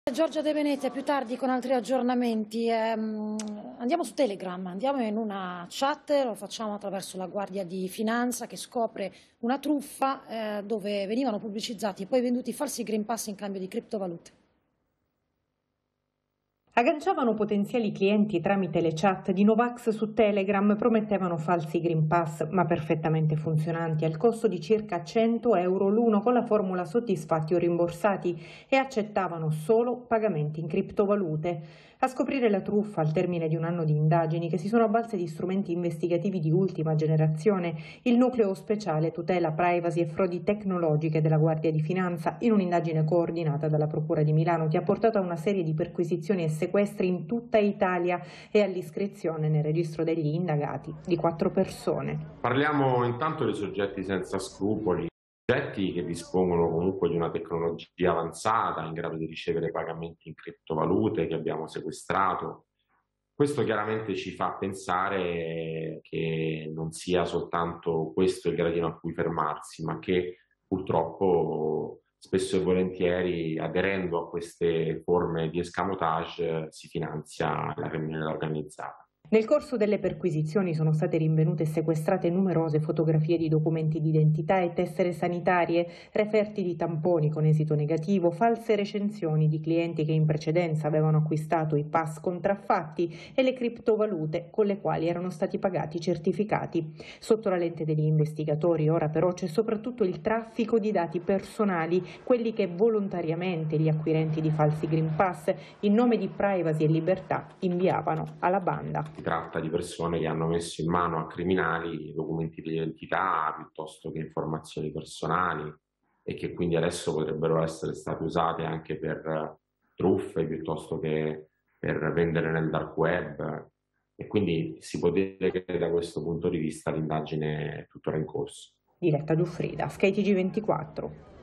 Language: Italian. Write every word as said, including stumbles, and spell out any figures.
Giorgia De Benete, più tardi con altri aggiornamenti. Ehm, andiamo su Telegram, andiamo in una chat, lo facciamo attraverso la Guardia di Finanza che scopre una truffa eh, dove venivano pubblicizzati e poi venduti falsi Green Pass in cambio di criptovalute. Agganciavano potenziali clienti tramite le chat di Novax su Telegram, promettevano falsi Green Pass ma perfettamente funzionanti al costo di circa cento euro l'uno con la formula soddisfatti o rimborsati e accettavano solo pagamenti in criptovalute. A scoprire la truffa al termine di un anno di indagini che si sono avvalse di strumenti investigativi di ultima generazione, il nucleo speciale tutela privacy e frodi tecnologiche della Guardia di Finanza in un'indagine coordinata dalla Procura di Milano che ha portato a una serie di perquisizioni e sequestri in tutta Italia e all'iscrizione nel registro degli indagati di quattro persone. Parliamo intanto dei soggetti senza scrupoli, soggetti che dispongono comunque di una tecnologia avanzata in grado di ricevere pagamenti in criptovalute che abbiamo sequestrato. Questo chiaramente ci fa pensare che non sia soltanto questo il gradino a cui fermarsi, ma che purtroppo spesso e volentieri, aderendo a queste forme di escamotage, si finanzia la criminalità organizzata. Nel corso delle perquisizioni sono state rinvenute e sequestrate numerose fotografie di documenti di identità e tessere sanitarie, referti di tamponi con esito negativo, false recensioni di clienti che in precedenza avevano acquistato i pass contraffatti e le criptovalute con le quali erano stati pagati i certificati. Sotto la lente degli investigatori ora però c'è soprattutto il traffico di dati personali, quelli che volontariamente gli acquirenti di falsi Green Pass in nome di privacy e libertà inviavano alla banda. Si tratta di persone che hanno messo in mano a criminali documenti di identità piuttosto che informazioni personali e che quindi adesso potrebbero essere state usate anche per truffe piuttosto che per vendere nel dark web, e quindi si può dire che da questo punto di vista l'indagine è tuttora in corso. Diletta Giuffrida, Sky T G ventiquattro.